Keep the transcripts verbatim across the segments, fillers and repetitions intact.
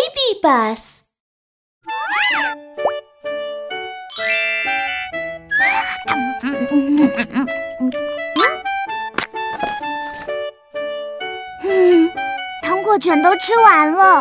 baby bus. 嗯，糖果全都吃完了。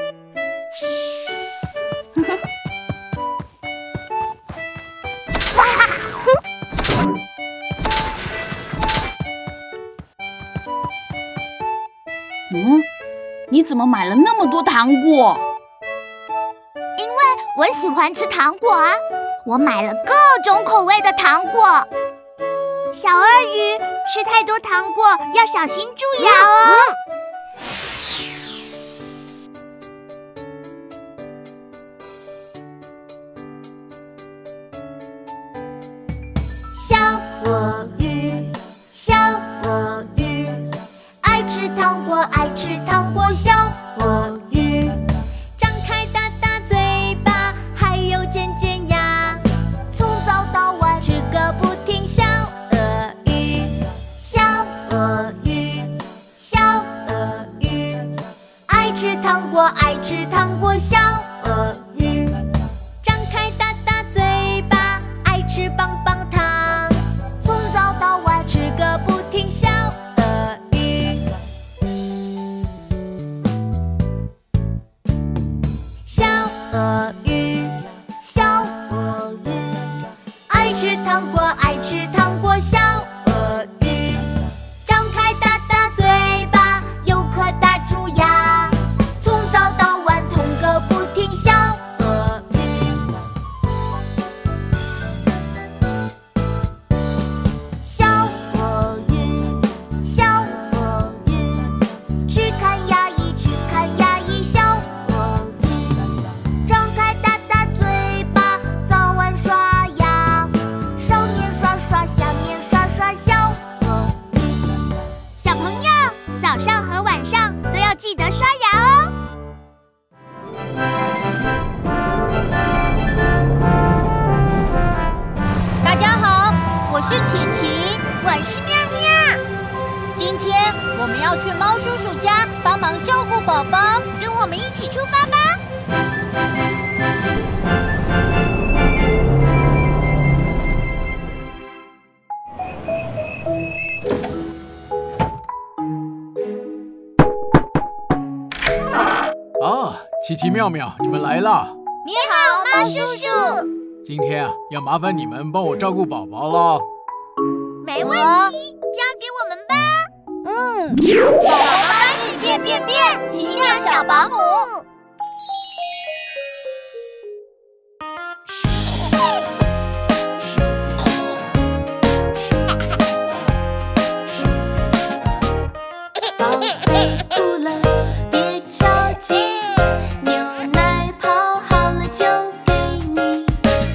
嗯，你怎么买了那么多糖果？ 因为我喜欢吃糖果啊，我买了各种口味的糖果。小鳄鱼，吃太多糖果要小心蛀牙哦。小鳄鱼，小鳄鱼，爱吃糖果，爱吃糖果，小鳄鱼，张开大大嘴巴，还有尖尖牙，从早到晚吃个不停。小鳄鱼，小鳄鱼，小鳄鱼，爱吃糖果，爱吃糖果，小鳄鱼，张开大大嘴巴，爱吃棒棒糖，从早到晚吃个不停。小鳄鱼，小鳄鱼，小鳄鱼，爱吃糖果，爱吃糖果，小鳄鱼，张开大大嘴巴，有颗大蛀牙，从早到晚痛个不停。小鳄鱼，小鳄鱼，小鳄鱼，去看牙医，去看牙医。小鳄鱼，张开大大嘴巴，早晚刷牙，上面刷刷，下面刷刷。小鳄鱼，小朋友，早上和晚上都要记得刷牙哦。大家好，我是琪琪，我是妙妙。今天我们要去猫叔叔家帮忙照顾宝宝，跟我们一起出发吧。 啊，奇奇妙妙，你们来啦！ 你好，猫叔叔。 今天啊，要麻烦你们帮我照顾宝宝了。 没问题，交给我们吧。嗯，宝宝巴士变变变，奇妙小保姆。 宝贝哭了，别着急，牛奶泡好了就给你。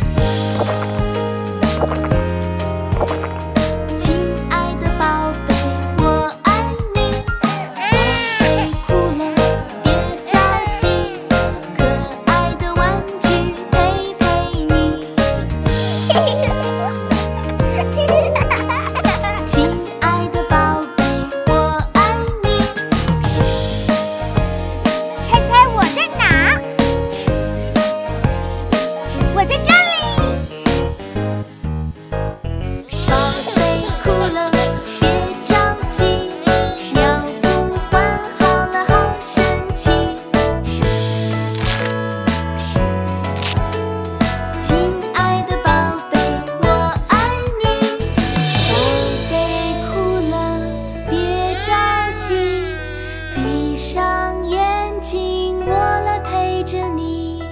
亲爱的宝贝，我爱你。宝贝哭了，别着急，可爱的玩具陪陪你。亲爱的宝贝，我爱你。 猜猜我在哪？我在这里。 宝贝哭了，别着急，尿布换好了，好神奇。亲爱的宝贝，我爱你。宝贝哭了，别着急，闭上眼睛，我来陪着你。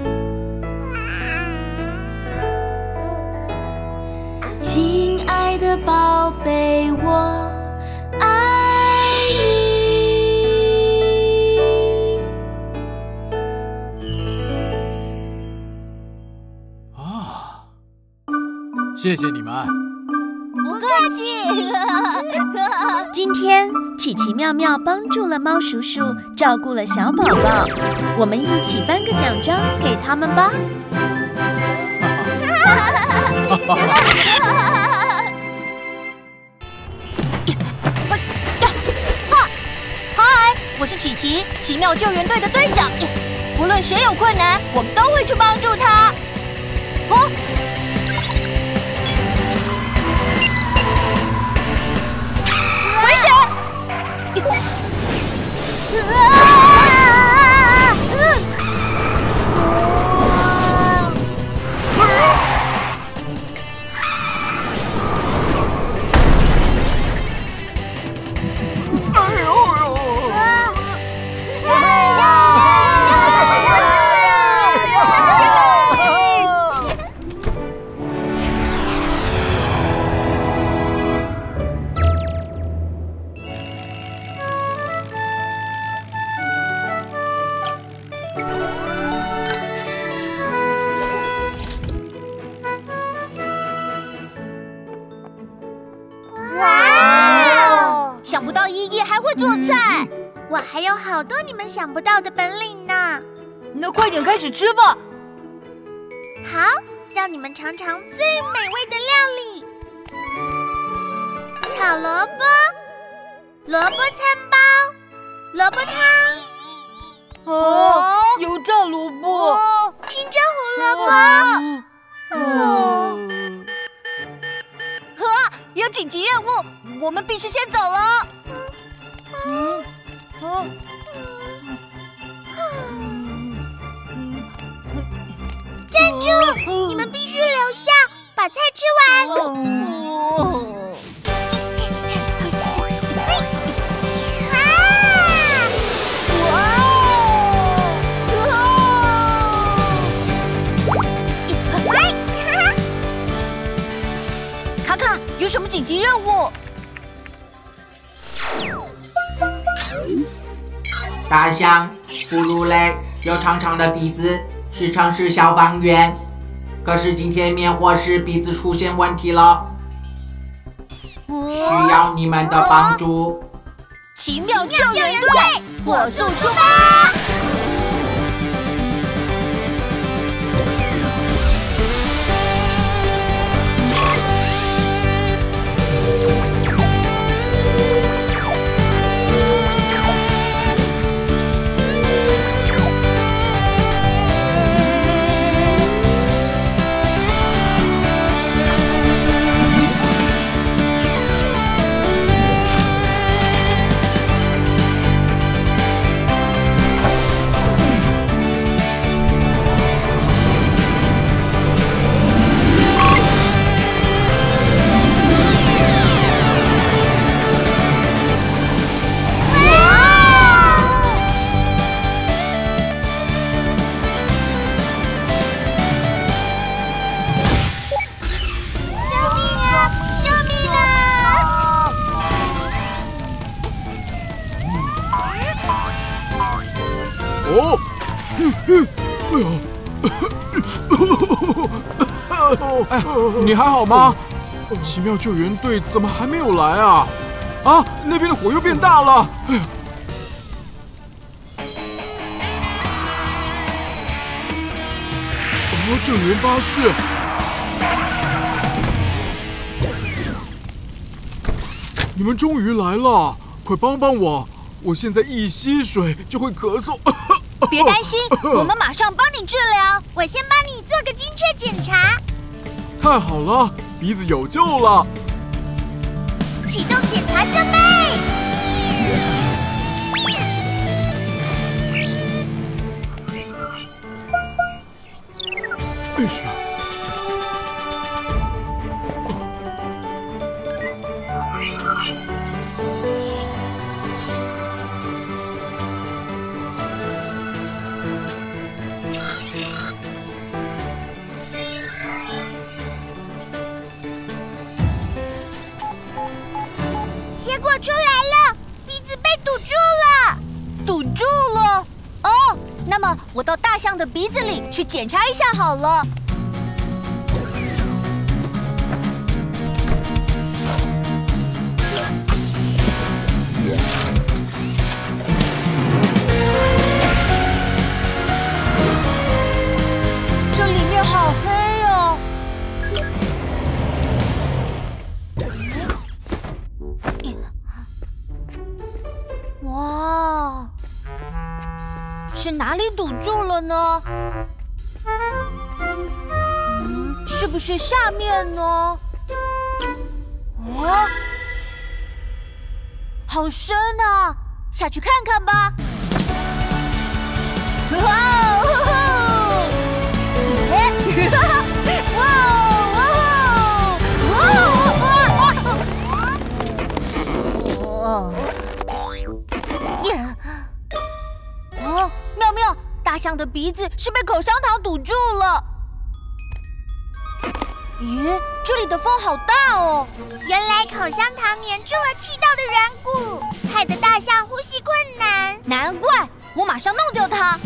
亲爱的宝贝，我爱你。 啊，谢谢你们。 不客气。 今天奇奇妙妙帮助了猫叔叔，照顾了小宝宝，我们一起颁个奖章给他们吧。 嗨，我是琪琪，奇妙救援队的队长。 不论谁有困难，我们都会去帮助他。哦，回神！啊！嗯。想不到依依还会做菜， 我还有好多你们想不到的本领呢。 那快点开始吃吧。 好，让你们尝尝最美味的料理：炒萝卜、萝卜餐包、萝卜汤。 哦，油炸萝卜， 哦，清蒸胡萝卜。 哦， 呵，有紧急任务，我们必须先走了。 嗯，哦， 站住！你们必须留下，把菜吃完。 哦有什么紧急任务？ 大象、哺乳类，有长长的鼻子，是城市消防员。可是今天灭火时鼻子出现问题了，需要你们的帮助。 奇妙救援队，火速出发！ 哦，哎，你还好吗？奇妙救援队怎么还没有来啊？啊，那边的火又变大了！哎呀，哦，救援巴士，你们终于来了，快帮帮我！我现在一吸水就会咳嗽。 别担心，我们马上帮你治疗。 我先帮你做个精确检查。 太好了，鼻子有救了！ 启动检查设备。 哎呀！ 结果出来了，鼻子被堵住了。 堵住了？哦，那么我到大象的鼻子里去检查一下好了。这里面好黑哦。哇，是是哪里堵住了呢？嗯，是不是下面呢？哦，好深啊！下去看看吧。哇哦！耶！哇哦！哇哦！耶！哦，妙妙，大象的鼻子是被口香糖堵住了。咦，这里的风好大哦！ 原来口香糖粘住了气道的软骨，害得大象呼吸困难。 难怪，我马上弄掉它。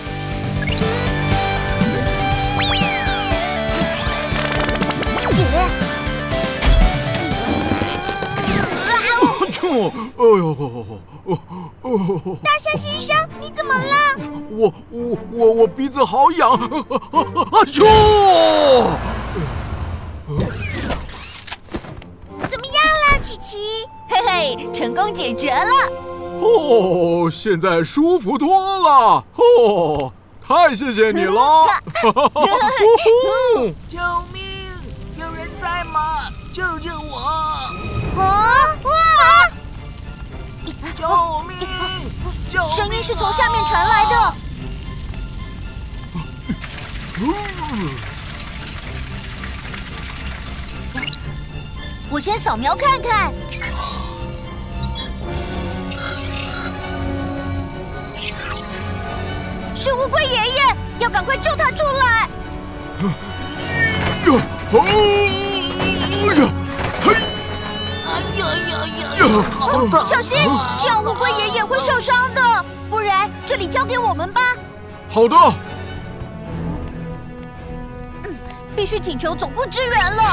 哦，哎呦，哦哦！ 大象先生，你怎么了？ 我我我我鼻子好痒！啊啾！ 怎么样了，琪琪？ 嘿嘿，成功解决了。 哦，现在舒服多了。哦，太谢谢你了！ 救命！有人在吗？救救我！ 啊！哇！ 救命！救命！ 声音是从下面传来的。我先扫描看看。是乌龟爷爷，要赶快救他出来！ 呀！哎呀！嘿！ 哎呀呀呀！好疼！ 小心，这样乌龟爷爷会受伤的。不然，这里交给我们吧。 好的。 嗯，必须请求总部支援了。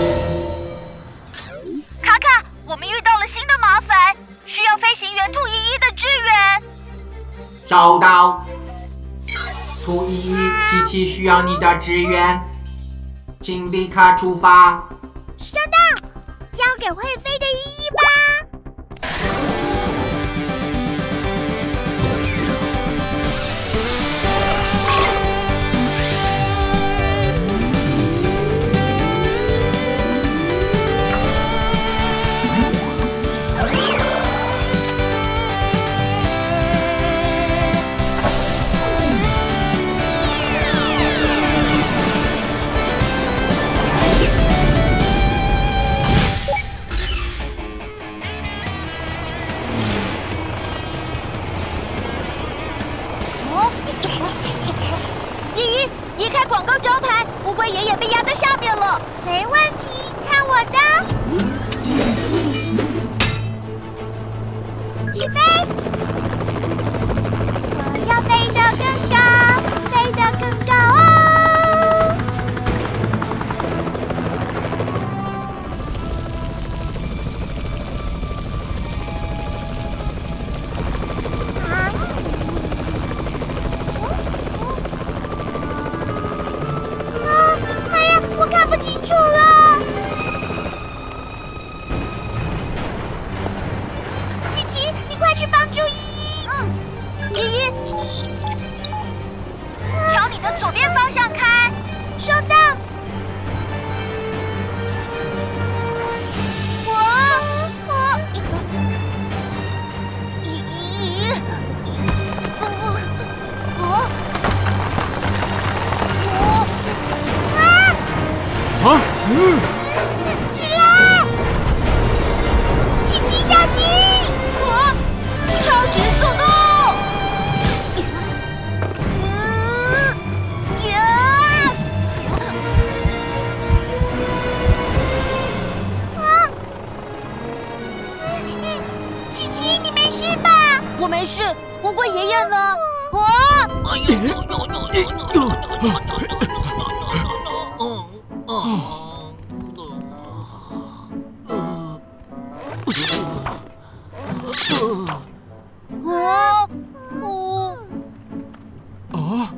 卡卡，我们遇到了新的麻烦，需要飞行员兔依依的支援。 收到。兔依依，琪琪需要你的支援，请立刻出发。 收到，交给会飞的依依吧。 乌龟爷爷被压在下面了。 没问题，看我的！起飞！我要飞得更高，飞得更高哦！啊！我看不清楚了，琪琪，你快去帮助依依。 嗯，依依，朝你的左边方向开。 收到。 我我依依，我我。 啊！嗯， 起来！琪琪，小心！ 我超级速度！呀！ 啊！琪琪，你没事吧？ 我没事。乌龟爷爷呢？我。 哎呦呦呦呦呦呦！ 啊！我啊！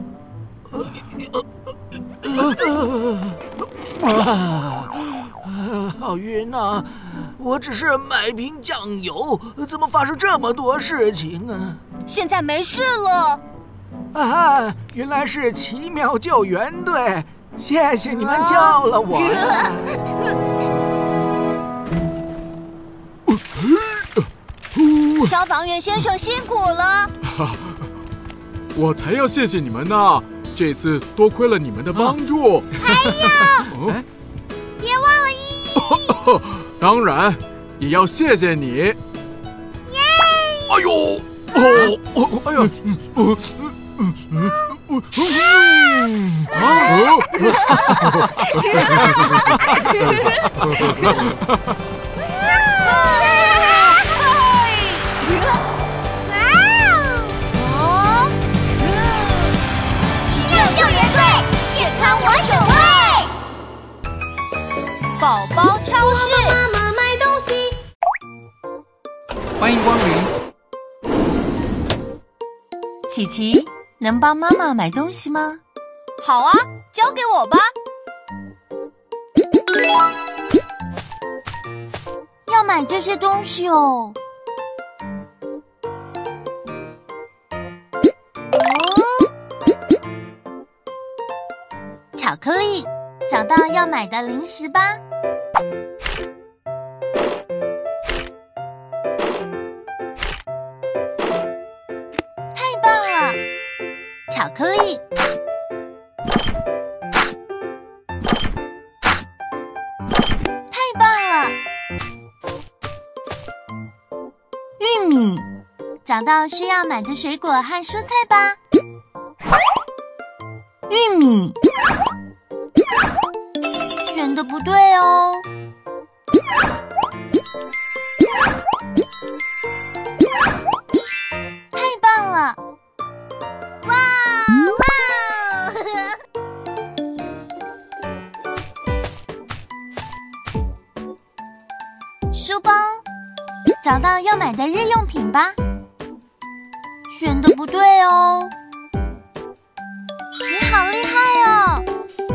啊，好晕啊！我只是买瓶酱油，怎么发生这么多事情啊？ 现在没事了。 啊，原来是奇妙救援队，谢谢你们救了我呀！ 消防员先生辛苦了。 我才要谢谢你们呢！这次多亏了你们的帮助。 还有，哦、别忘了依依。 当然，也要谢谢你。耶！哎呦！哦哦！哎呀！哦。嗯嗯嗯嗯啊！ 奇妙救援队，健康我守卫。 宝宝超市， 妈妈买东西。 欢迎光临。 琪琪。能帮妈妈买东西吗？ 好啊，交给我吧。 要买这些东西哦。巧克力，找到要买的零食吧。太棒了！巧克力，太棒了！玉米，找到需要买的水果和蔬菜吧。玉米，选的不对哦。太棒了！哇！书包，找到要买的日用品吧。选的不对哦。你好厉害哦！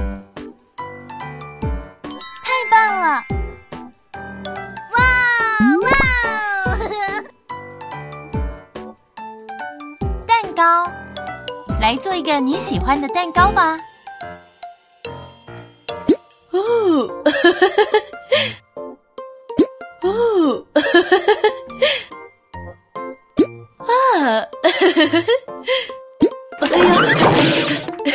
太棒了！ 哇哇！ 蛋糕，来做一个你喜欢的蛋糕吧。 哦。哦，啊！哎呀！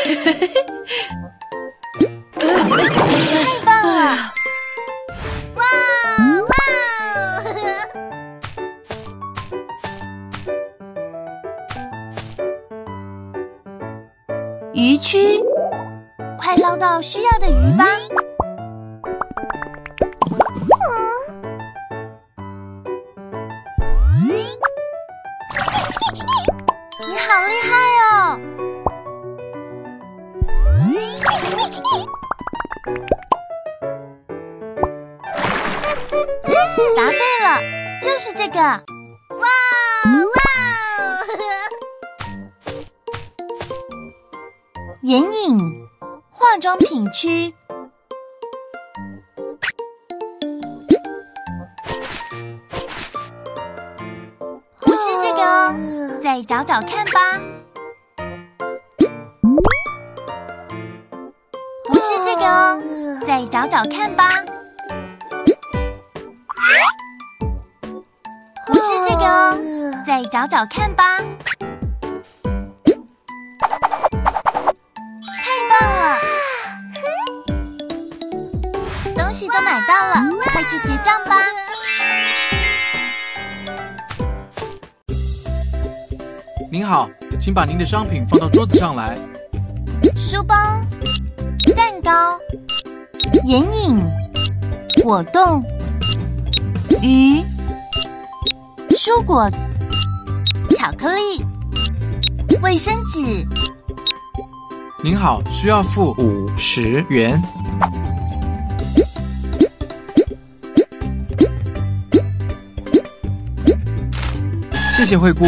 太棒了！ 哇哇！ 鱼区，快捞到需要的鱼吧。你好厉害哦！答对了，就是这个。 哇哇！ 眼影，化妆品区。不是这个哦，再找找看吧。不是这个哦，再找找看吧。不是这个哦，再找找看吧。太棒了！东西都买到了，快去结账吧。 您好，请把您的商品放到桌子上来。 书包、蛋糕、眼影、果冻、鱼、蔬果、巧克力、卫生纸。 您好，需要付五十元。谢谢惠顾。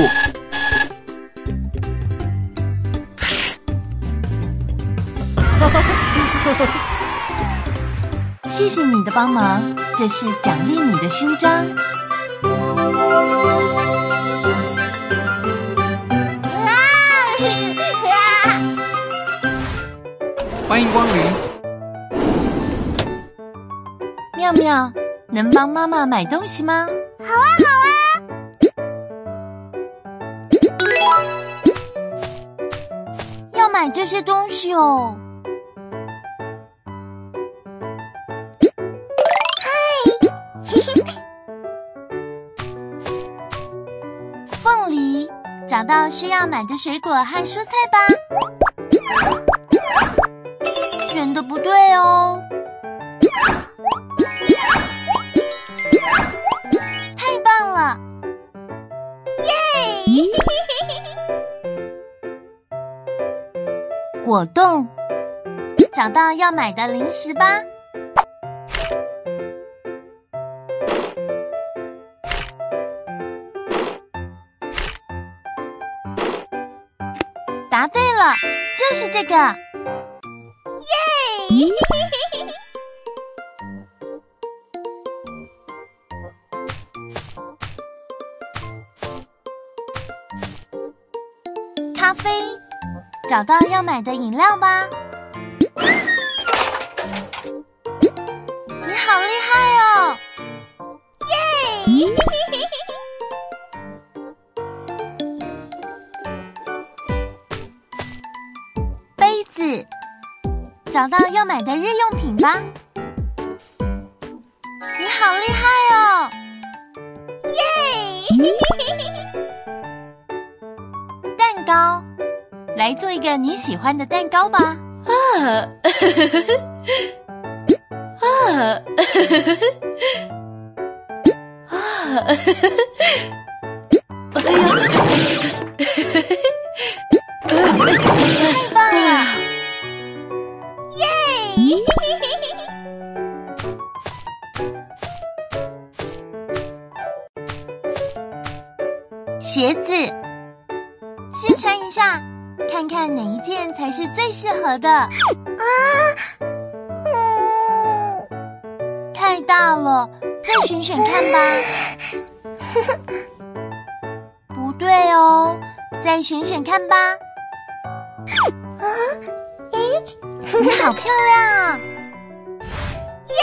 谢谢你的帮忙，这是奖励你的勋章。 啊！ 欢迎光临。 妙妙，能帮妈妈买东西吗？ 好啊，好啊。 要买这些东西哦。凤梨，找到需要买的水果和蔬菜吧。选的不对哦。太棒了！ 耶！ 果冻，找到要买的零食吧。答对了，就是这个。 耶！ 咖啡，找到要买的饮料吧。你好厉害哦！ 耶！ 杯子，找到要买的日用品吧。你好厉害哦！ 耶！ 蛋糕，来做一个你喜欢的蛋糕吧。 啊！啊！啊！哎呀！ 太棒了！ 耶！ 鞋子，试穿一下，看看哪一件才是最适合的。啊！ 嗯， 太大了，再选选看吧。不对哦，再选选看吧。 啊，咦， 你好漂亮啊！ 耶！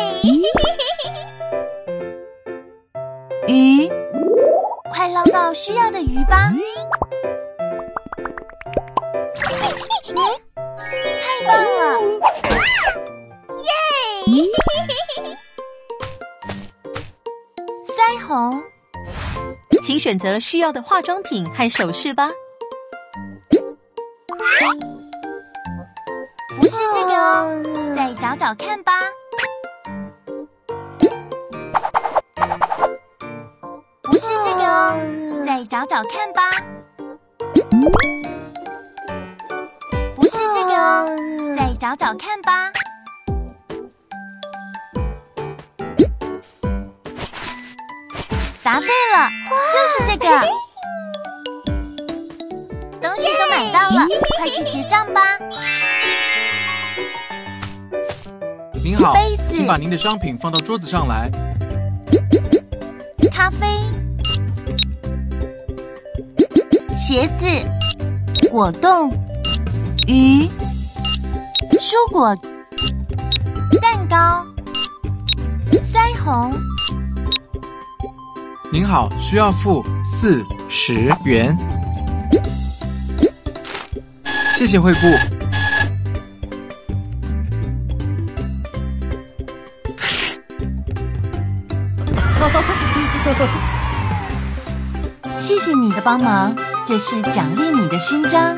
鱼，快捞到需要的鱼吧。太棒了！ 耶！ 腮红， 请选择需要的化妆品和首饰吧。 不是这个哦，再找找看吧。不是这个哦，再找找看吧。不是这个哦，再找找看吧。答对了，就是这个。东西都买到了，快去结账吧。 您好， 杯子请把您的商品放到桌子上来。 咖啡、鞋子、果冻、鱼、蔬果、蛋糕、腮红。 您好，需要付四十元。谢谢惠顾。 谢谢你的帮忙，这是奖励你的勋章。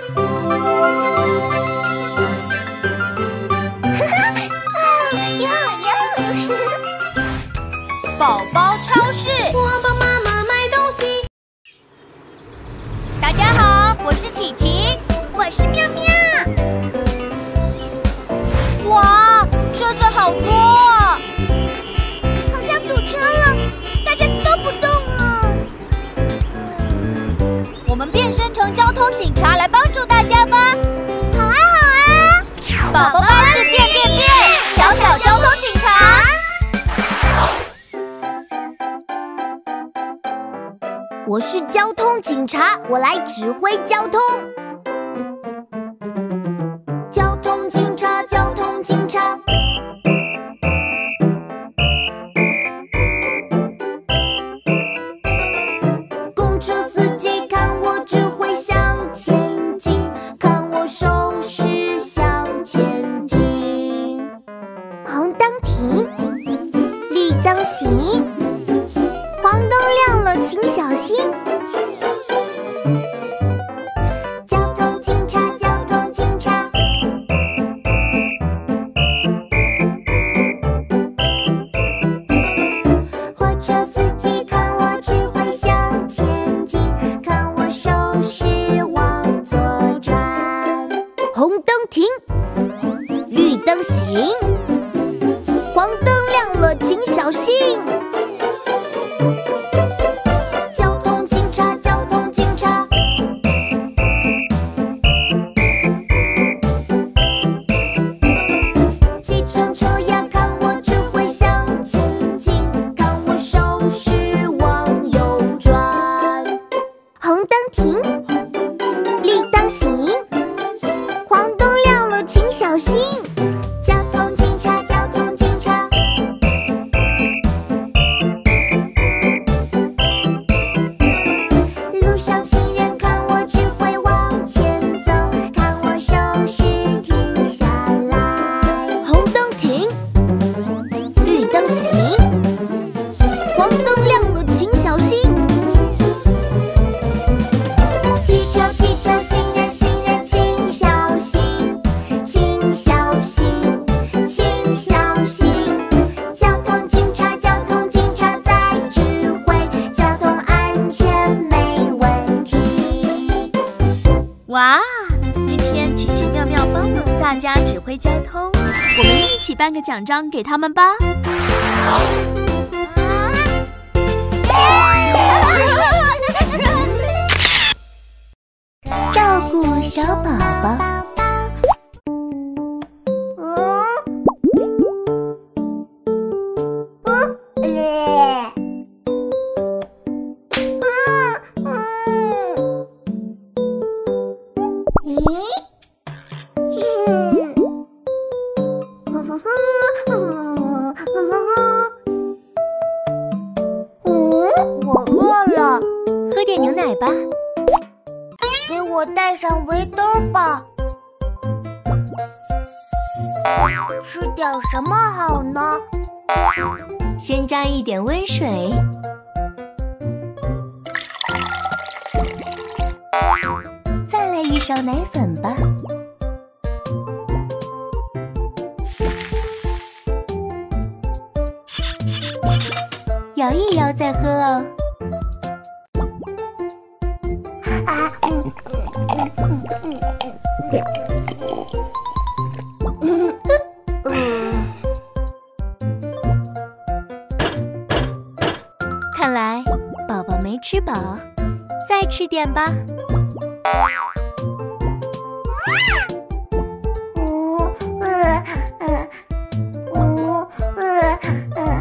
宝宝超市， 我帮妈妈买东西。 大家好，我是琪琪， 我是妙妙。 哇，车子好多啊！ 好像堵车了，大家都不动了。 我们变身成交通警察来帮助大家吧！ 好啊，好啊！ 宝宝巴士变变变，小小交通警察。 我是交通警察，我来指挥交通。 灯行，黄灯亮了，请小心。交通警察，交通警察。路上行人看我只会往前走，看我手势停下来。 红灯停，绿灯行，黄灯亮了，请小心。 汽车，汽车，行人，行人，请小心，请小心，请小心。交通警察，交通警察在指挥，交通安全没问题。 哇，今天奇奇妙妙帮忙大家指挥交通，我们一起颁个奖章给他们吧。 照顾小宝宝。 我饿了， 喝点牛奶吧。 给我带上围兜吧。吃点什么好呢？ 先加一点温水，再来一勺奶粉吧。摇一摇再喝哦。 啊，嗯嗯嗯嗯嗯。 看来宝宝没吃饱，再吃点吧。 嗯嗯嗯嗯嗯嗯。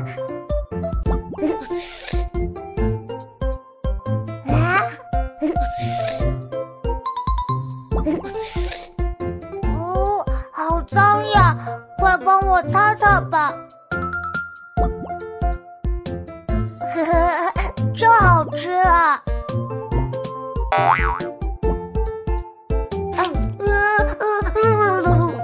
啊！哦，好脏呀！快帮我擦擦吧。呵呵，真好吃啊！嗯嗯嗯嗯。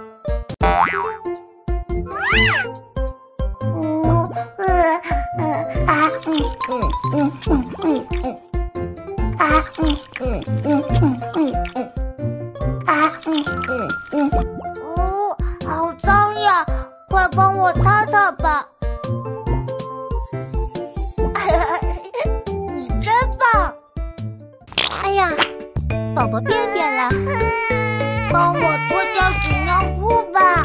嗯嗯嗯啊嗯嗯嗯嗯嗯嗯啊嗯嗯嗯嗯嗯嗯啊嗯嗯嗯。哦，好脏呀！快帮我擦擦吧。你真棒！ 哎呀，宝宝便便了， 帮我脱掉纸尿裤吧。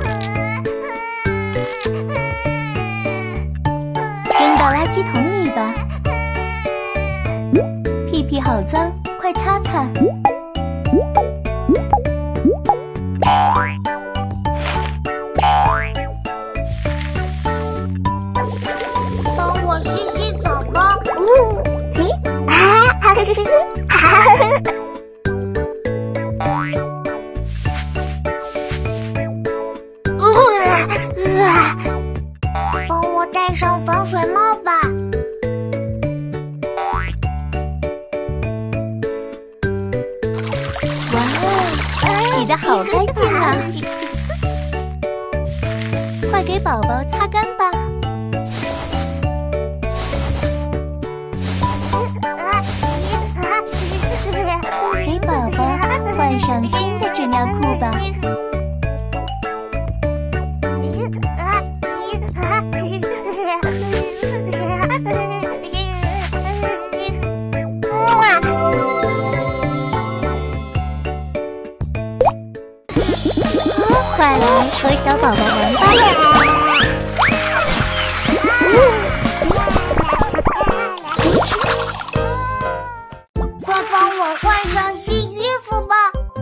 扔到垃圾桶里吧。屁屁好脏，快擦擦。 帮我洗洗澡吧。呜嘿啊哈哈哈哈！帮我戴上防水帽吧。 哇哦，洗得好干净啊！快给宝宝擦干吧。给宝宝换上新的纸尿裤吧。快来和小宝宝玩吧！ 快帮我换上新衣服吧！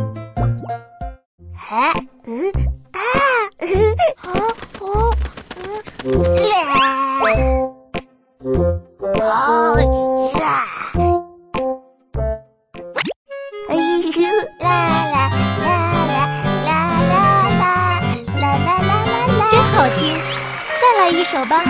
啊，嗯啊，嗯哦哦嗯啊，哦呀！哎呦啦！ 一首吧。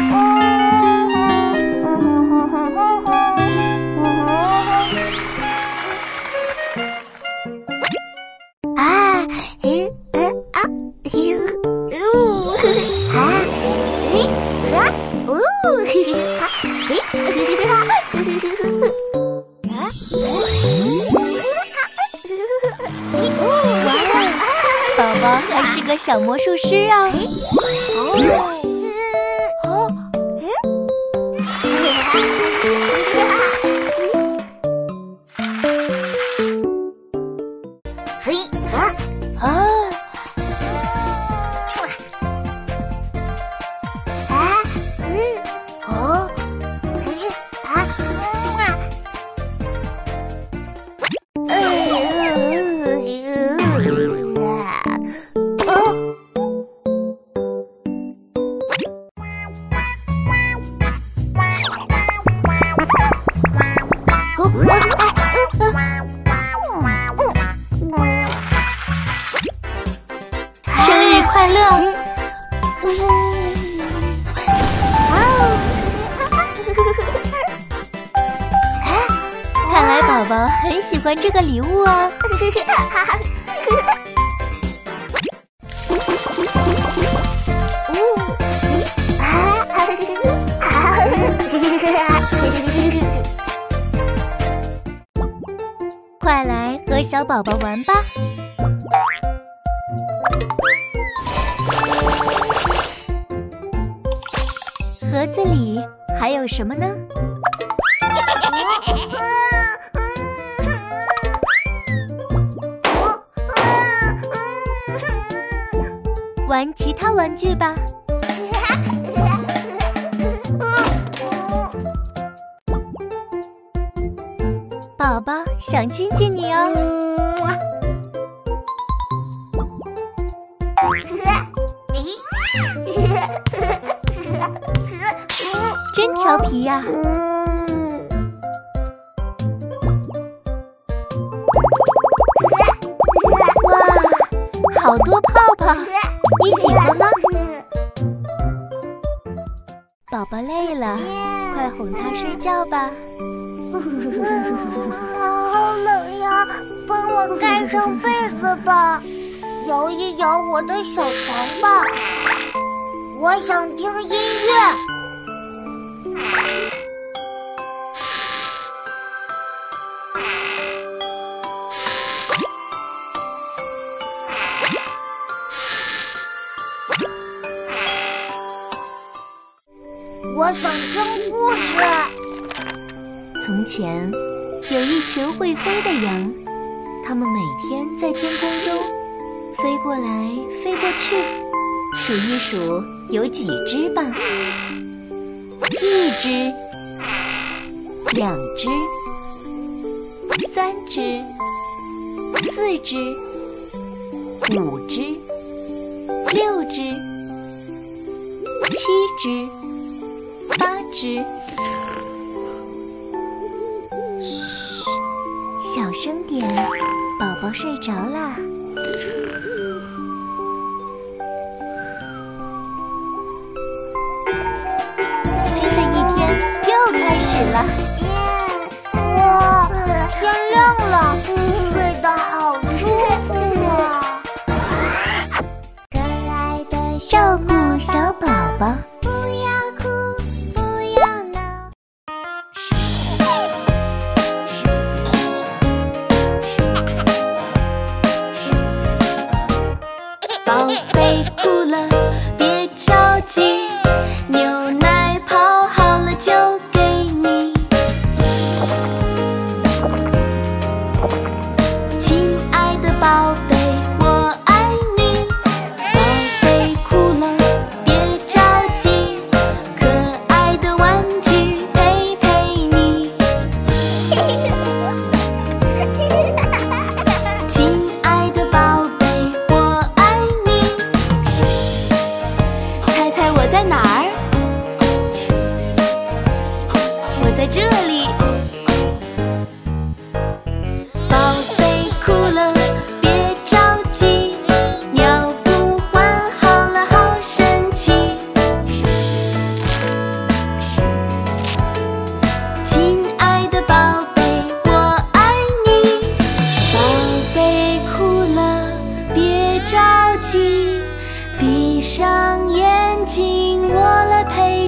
啊，嗯嗯啊，呜啊，嘿啊，呜，啊，嘿， 宝宝还是个小魔术师啊！ 哦，嘿啊啊！啊，嗯，哦，嘿啊， 生日快乐！看来宝宝很喜欢这个礼物哦。快来和小宝宝玩吧！盒子里还有什么呢？玩其他玩具吧。宝宝想亲亲你哦。真调皮呀！哇，好多泡泡，你喜欢吗？宝宝累了，快哄他睡觉吧。 好冷呀，帮我盖上被子吧，摇一摇我的小床吧，我想听音乐。我想听故事。 从前有一群会飞的羊，它们每天在天空中飞过来飞过去，数一数有几只吧。一只，两只，三只，四只，五只，六只，七只，八只。嘘，小声点，宝宝睡着啦。新的一天又开始了。 哇，天亮了，睡得好舒服啊！可爱的照顾小宝宝。 不要哭，不要闹。 宝贝哭了，别着急，牛奶泡好了就给你。亲爱的宝贝，我爱你。宝贝哭了，别着急，可爱的玩具陪陪你。亲爱的宝贝，我爱你。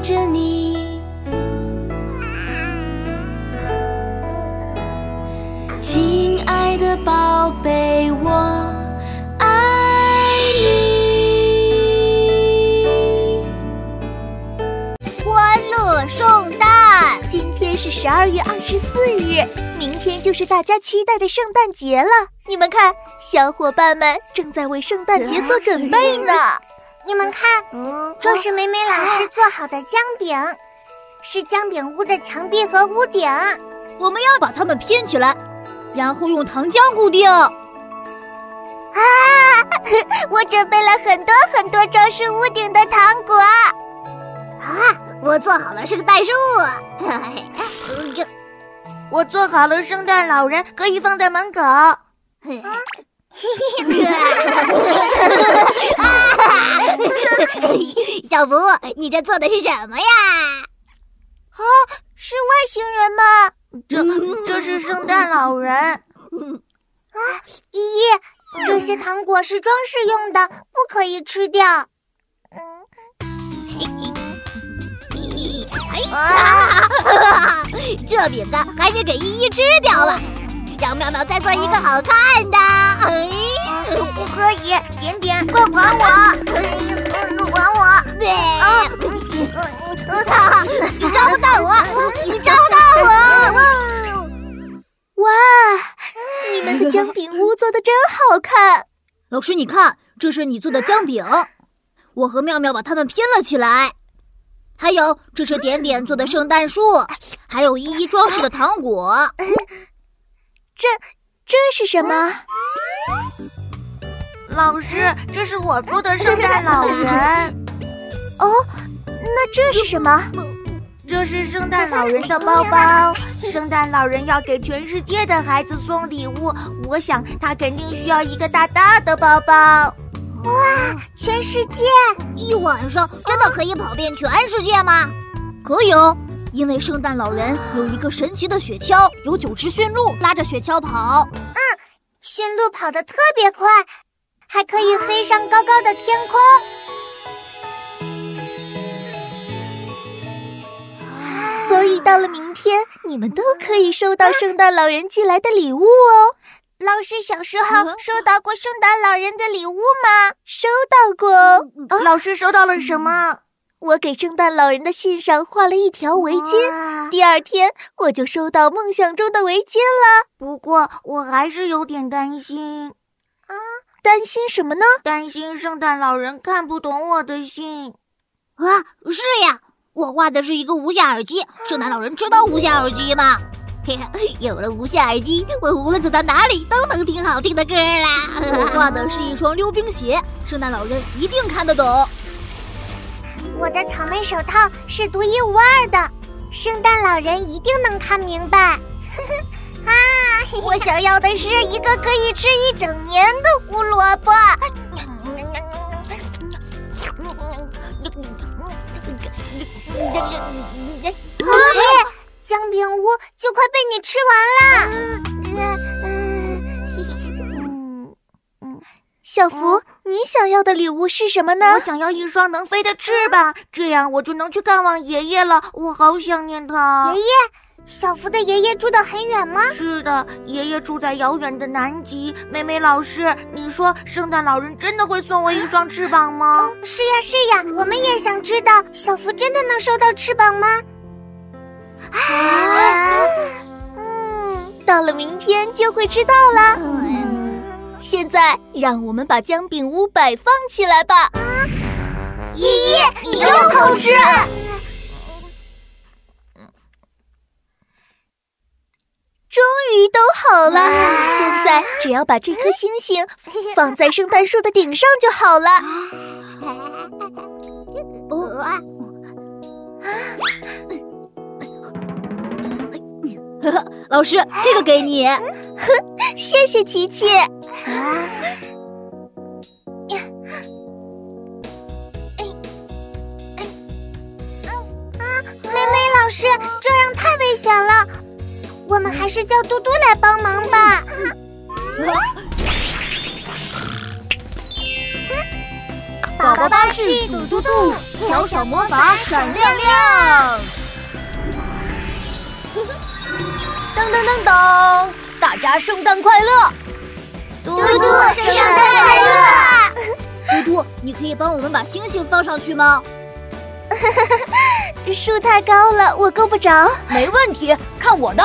着你。亲爱的宝贝，我爱你。 欢乐圣诞！今天是十二月二十四日，明天就是大家期待的圣诞节了。你们看，小伙伴们正在为圣诞节做准备呢。 你们看，这是美美老师做好的姜饼，是姜饼屋的墙壁和屋顶。 我们要把它们拼起来，然后用糖浆固定。 啊！我准备了很多很多装饰屋顶的糖果。 啊！我做好了圣诞树。 我做好了圣诞老人，可以放在门口。 小福，你这做的是什么呀？ 啊，是外星人吗？ 这这是圣诞老人。啊， 依依，这些糖果是装饰用的，不可以吃掉。 啊！这饼干还是给依依吃掉了，让妙妙再做一个好看的。哎， 不可以，点点，快还我！还我！ 对，啊，你抓不到我，你抓不到我！ 哇，你们的姜饼屋做的真好看。 老师，你看，这是你做的姜饼，我和妙妙把它们拼了起来。还有，这是点点做的圣诞树，还有依依装饰的糖果。 这这是什么？ 老师，这是我做的圣诞老人。 哦，那这是什么？ 这是圣诞老人的包包。圣诞老人要给全世界的孩子送礼物，我想他肯定需要一个大大的包包。 哇，全世界！ 一晚上真的可以跑遍全世界吗？ 可以哦，因为圣诞老人有一个神奇的雪橇，有九只驯鹿拉着雪橇跑。 嗯，驯鹿跑得特别快，还可以飞上高高的天空。所以到了明天，你们都可以收到圣诞老人寄来的礼物哦。老师小时候收到过圣诞老人的礼物吗？收到过。 哦，老师收到了什么？ 我给圣诞老人的信上画了一条围巾，第二天我就收到梦想中的围巾了。 不过我还是有点担心。 啊，担心什么呢？ 担心圣诞老人看不懂我的信。 啊，是呀，我画的是一个无线耳机，圣诞老人知道无线耳机吗？有了无线耳机，我无论走到哪里都能听好听的歌啦。 我画的是一双溜冰鞋，圣诞老人一定看得懂。 我的草莓手套是独一无二的，圣诞老人一定能看明白。啊，我想要的是一个可以吃一整年的胡萝卜。啊！姜饼屋就快被你吃完了。小福，你想要的礼物是什么呢？ 我想要一双能飞的翅膀，这样我就能去看望爷爷了。我好想念他。 爷爷，小福的爷爷住得很远吗？ 是的，爷爷住在遥远的南极。美美老师，你说圣诞老人真的会送我一双翅膀吗？ 嗯，是呀是呀，我们也想知道，小福真的能收到翅膀吗？啊，嗯，到了明天就会知道了。嗯，现在让我们把姜饼屋摆放起来吧。啊，依依，你又偷吃！终于都好了，现在只要把这颗星星放在圣诞树的顶上就好了。 哦啊！ 老师，这个给你。 谢谢琪琪。啊！妹妹老师，这样太危险了，我们还是叫嘟嘟来帮忙吧。 宝宝宝巴士嘟嘟嘟，小小魔法闪亮亮。噔噔噔噔，大家圣诞快乐！ 嘟嘟，圣诞快乐！ 嘟嘟，你可以帮我们把星星放上去吗？ 树太高了，我够不着。 没问题，看我的！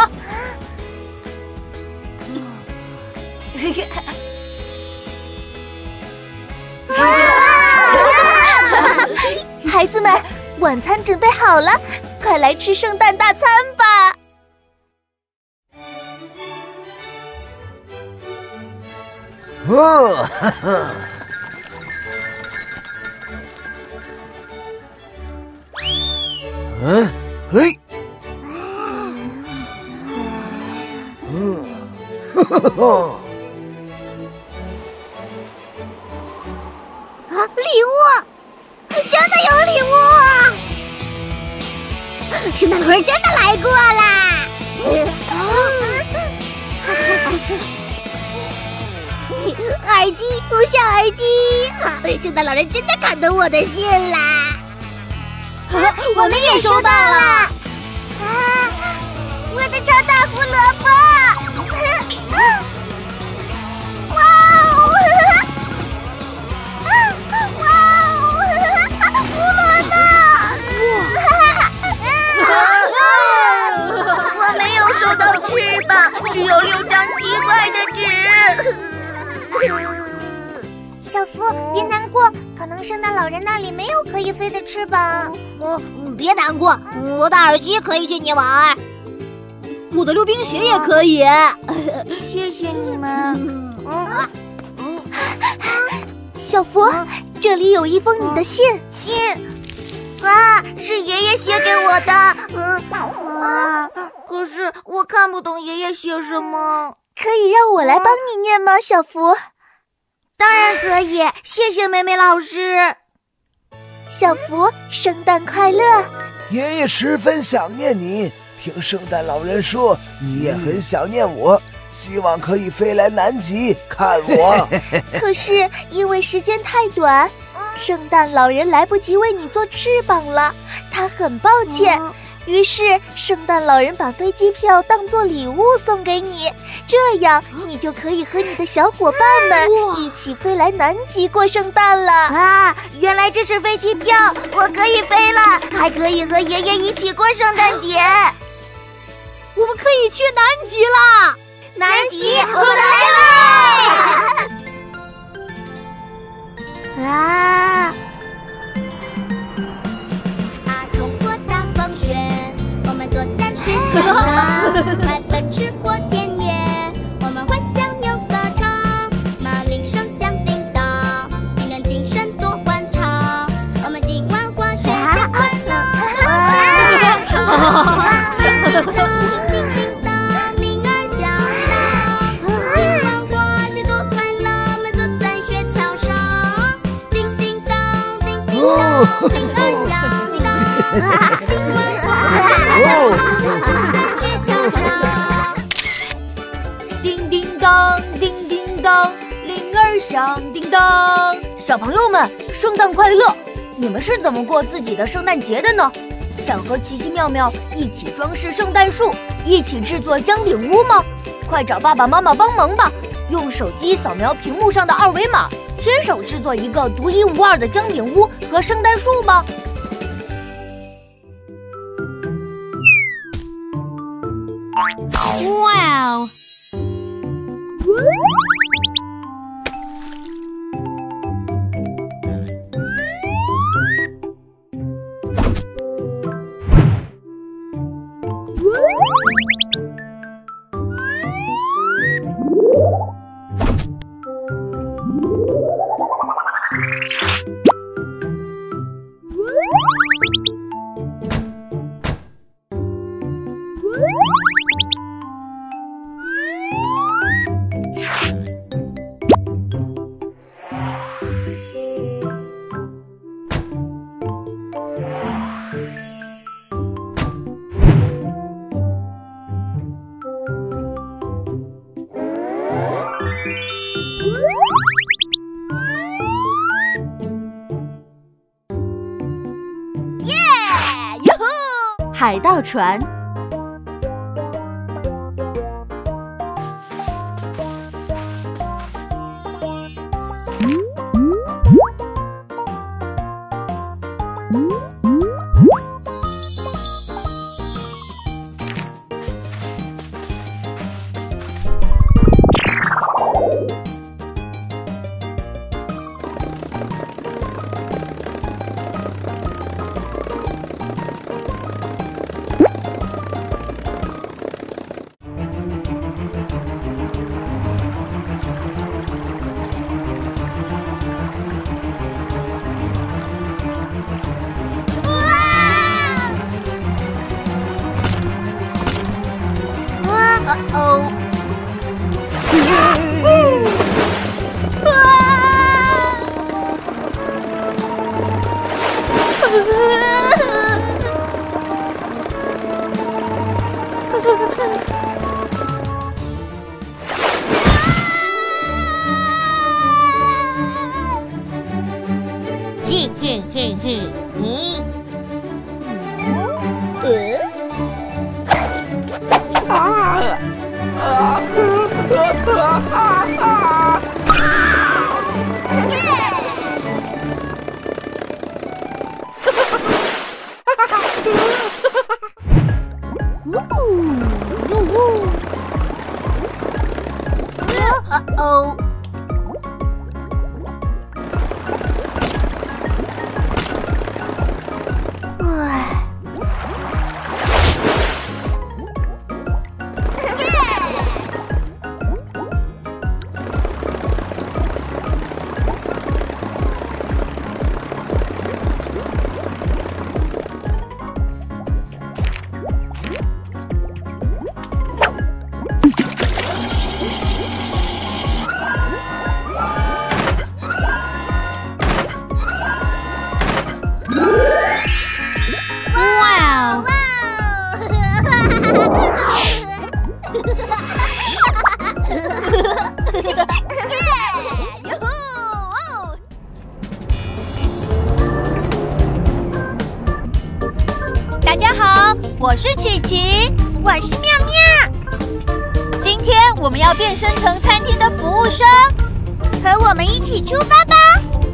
孩子们，晚餐准备好了，快来吃圣诞大餐吧！ 哦，哈哈。嗯，嘿，嗯，哈哈哈。 啊，礼物！真的有礼物！圣诞老人真的来过啦！耳机，无线耳机！圣诞老人真的看懂我的信啦！ 我们也收到了！ 啊，我的超大胡萝卜！哇哦！哇哦！胡萝卜！ 我没有收到翅膀，只有六张奇怪的纸。 小福，别难过，可能圣诞老人那里没有可以飞的翅膀。 我、嗯、别难过，我的耳机可以借你玩，我的溜冰鞋也可以。 谢谢你们。 嗯嗯、小福，这里有一封你的信。 信啊，是爷爷写给我的。嗯啊，可是我看不懂爷爷写什么。 可以让我来帮你念吗，小福？ 当然可以，谢谢美美老师。 小福，圣诞快乐！ 爷爷十分想念你，听圣诞老人说你也很想念我，希望可以飞来南极看我。 可是因为时间太短，圣诞老人来不及为你做翅膀了，他很抱歉。嗯于是，圣诞老人把飞机票当作礼物送给你，这样你就可以和你的小伙伴们一起飞来南极过圣诞了。 啊，原来这是飞机票，我可以飞了，还可以和爷爷一起过圣诞节。 我们可以去南极啦！ 南极，我们来了！啊！ 脚上快奔驰过田野，我们会像牛歌唱，马铃声响叮当，令人精神多欢畅。我们今晚滑雪真快乐，叮叮叮当，铃儿响当，今晚滑雪多快乐，我们坐在雪橇上，叮叮当，叮叮当，铃儿响叮当，今晚滑雪。 叮叮当，叮叮当，铃儿响叮当。小朋友们，圣诞快乐！你们是怎么过自己的圣诞节的呢？想和奇奇妙妙一起装饰圣诞树，一起制作姜饼屋吗？快找爸爸妈妈帮忙吧！用手机扫描屏幕上的二维码，牵手制作一个独一无二的姜饼屋和圣诞树吧！哇哦！ 海盗船。 哦， 嘿嘿嘿嘿，嗯，呃，啊。啊！ 哦。 大家好，我是琪琪， 我是妙妙。 今天我们要变身成餐厅的服务生， 和我们一起出发吧！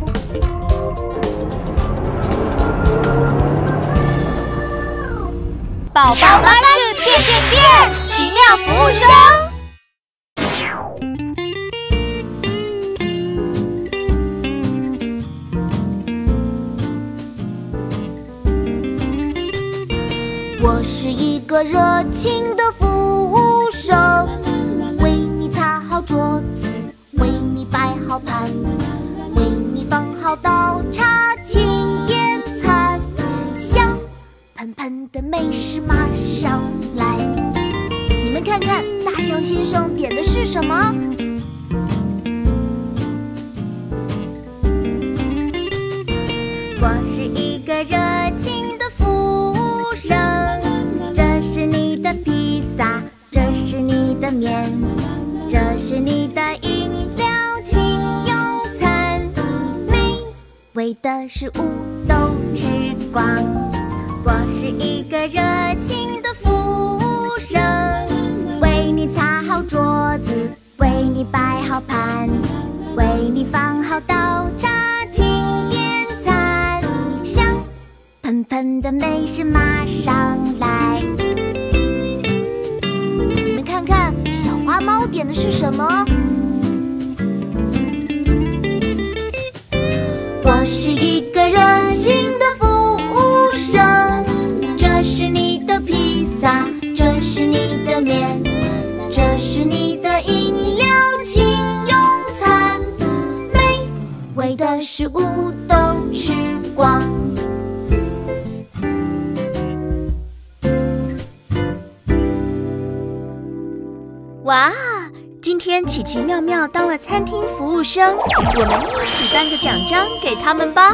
宝宝巴士变变变，奇妙服务生。 我是一个热情的服务生，为你擦好桌子，为你摆好盘，为你放好倒茶，请点餐。香喷喷的美食马上来，你们看看大象先生点的是什么？ 我是一个热情的服务生，这是你的披萨，这是你的面，这是你的饮料，请用餐。美味的食物都吃光。我是一个热情的服务生，为你擦好桌子，为你摆好盘，为你放好倒茶，请点餐。香喷喷的美食马上来。 你们看看小花猫点的是什么？我是一个热情的服务生，这是你的披萨，这是你的面，这是你的饮料，请用餐。美味的食物都吃光。 哇！今天奇奇妙妙当了餐厅服务生，我们一起颁个奖章给他们吧。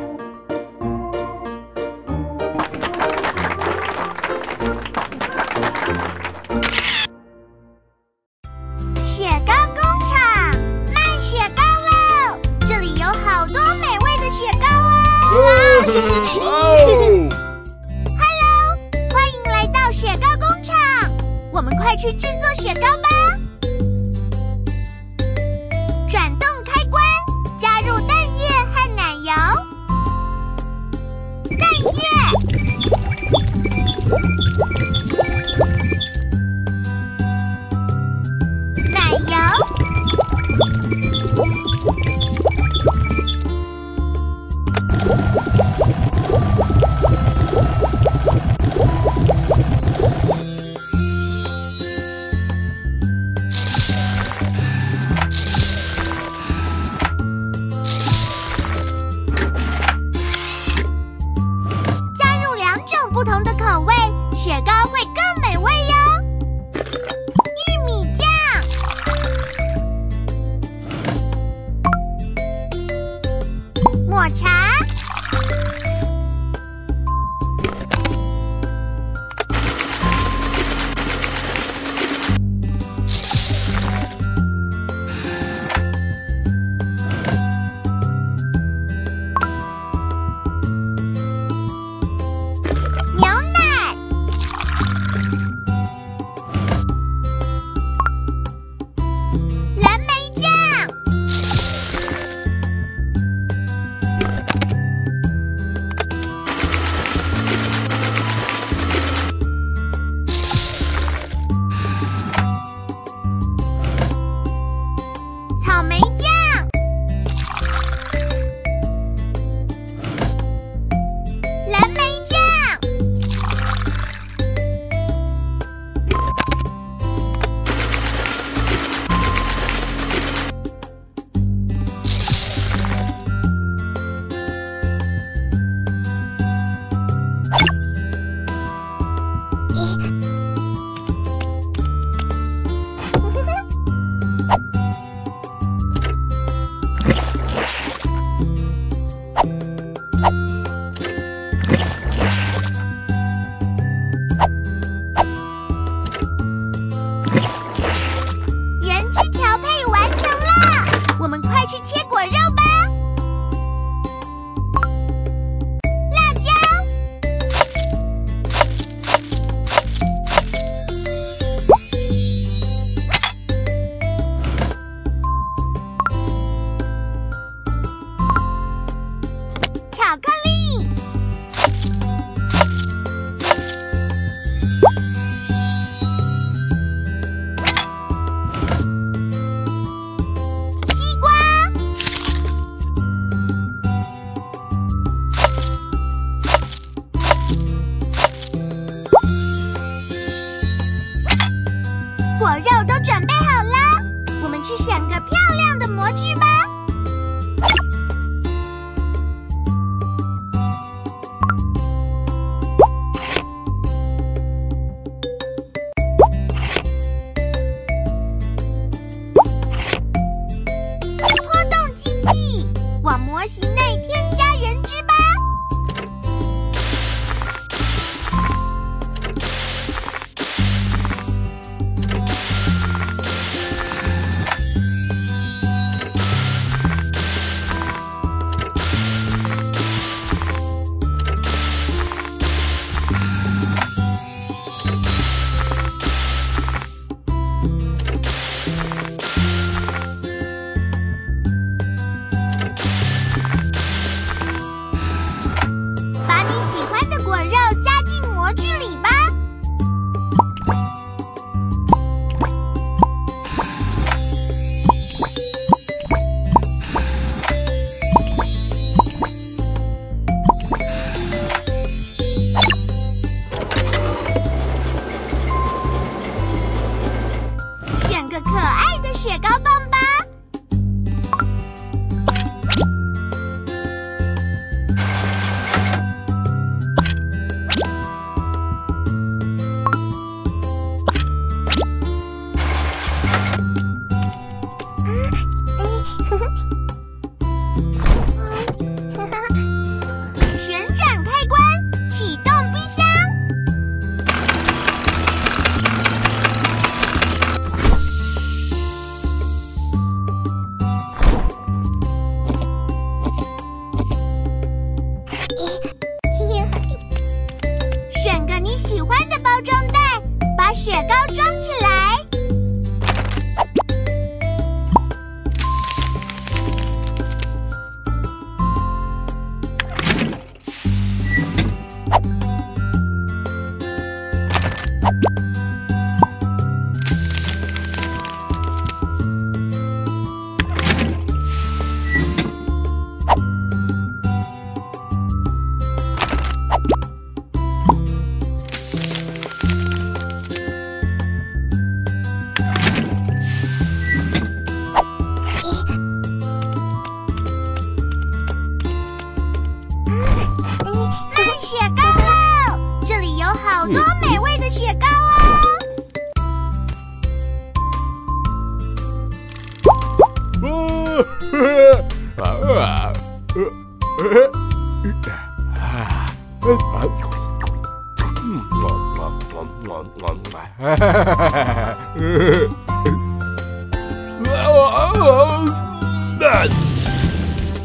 雪糕工厂卖雪糕喽！这里有好多美味的雪糕哦！Hello， 欢迎们快去制作雪糕吧！转动开关，加入蛋液和奶油。蛋液，奶油，不同的口味，雪糕会更美味哟。玉米酱、抹茶、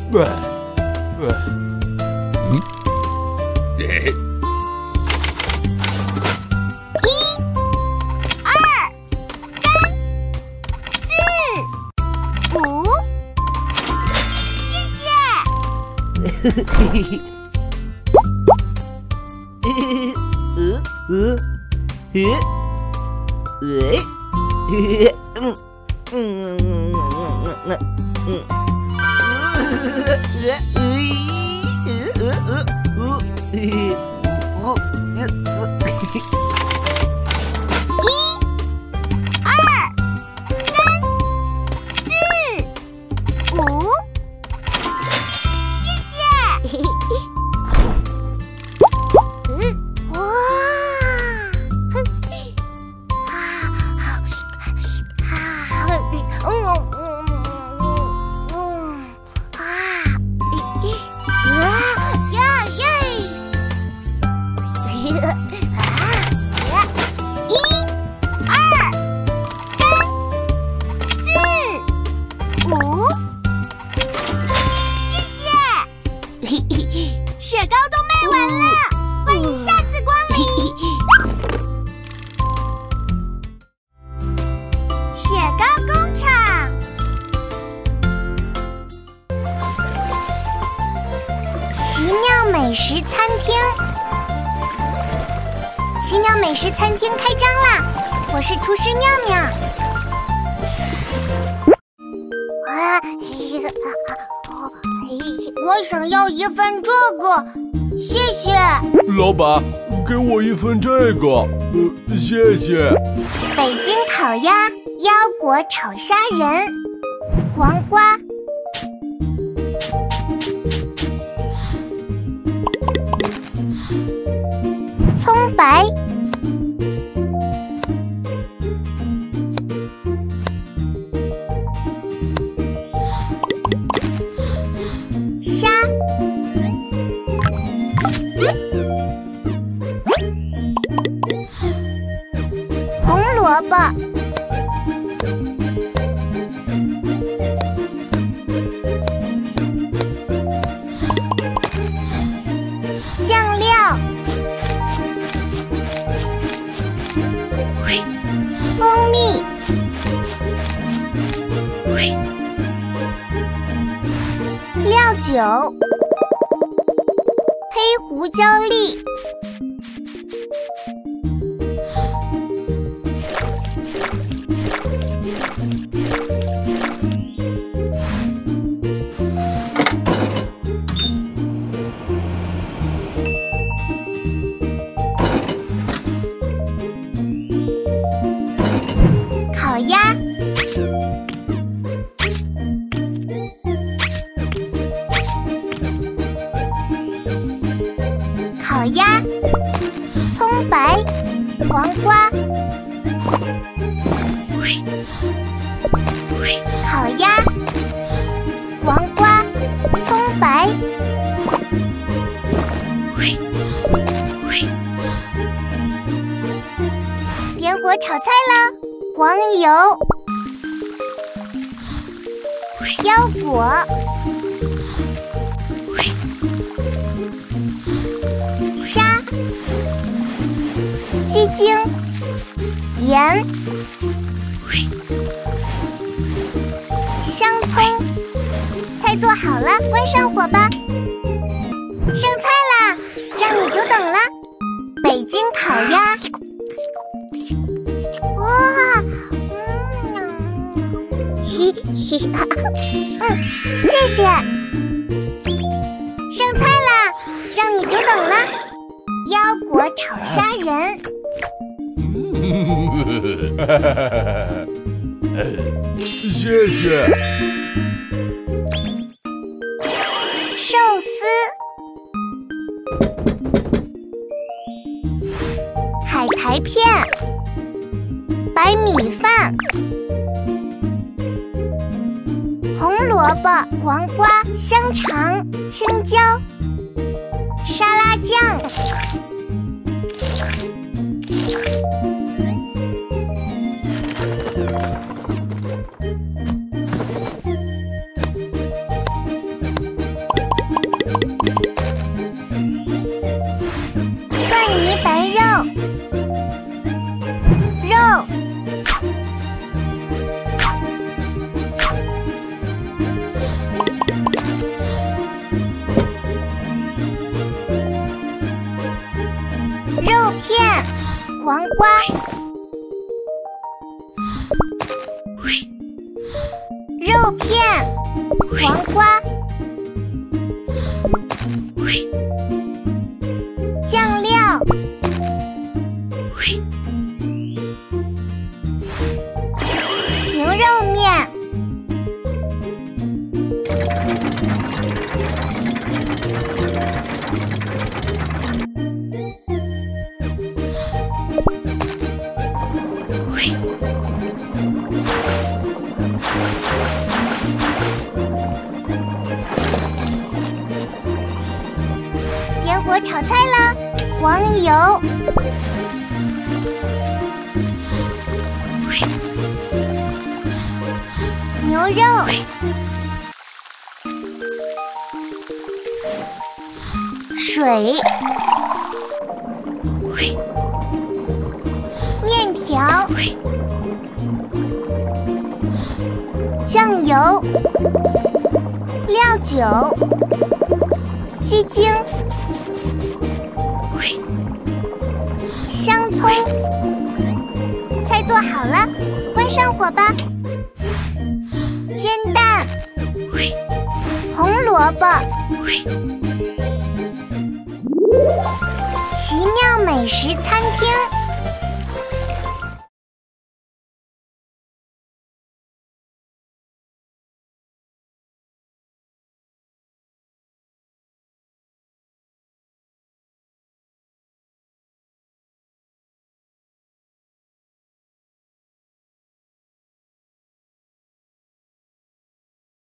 对，对，嗯，哎， 一、二、三、四、五，谢谢。 呃呃呃呃，嗯嗯嗯嗯嗯。 雪糕都卖完了，欢迎下次光临。雪糕工厂，奇妙美食餐厅，奇妙美食餐厅开张啦！我是厨师妙妙。啊！我想要一份这个，谢谢。 老板，给我一份这个，呃，谢谢。 北京烤鸭、腰果炒虾仁、黄瓜、葱白、虾、红萝卜、酱料、蜂蜜、料酒、黑胡椒粒、烤鸭、烤鸭、葱白、黄瓜、烤鸭、黄瓜、葱白、点火炒菜啦！黄油、腰果、虾、鸡精、盐、香葱。菜做好了，关上火吧。上菜啦，让你久等了。北京烤鸭。哇，嗯，嘿嘿啊，嗯，谢谢。上菜啦，让你久等了。腰果炒虾仁。 谢谢。 寿司、海苔片、白米饭、红萝卜、黄瓜、香肠、青椒、沙拉酱、 黄瓜，肉片，黄瓜，酱料，牛肉面，点火炒菜啦！黄油，牛肉，水，面条，酱油，料酒，鸡精，香葱。菜做好了，关上火吧。煎蛋，红萝卜，奇妙美食餐厅。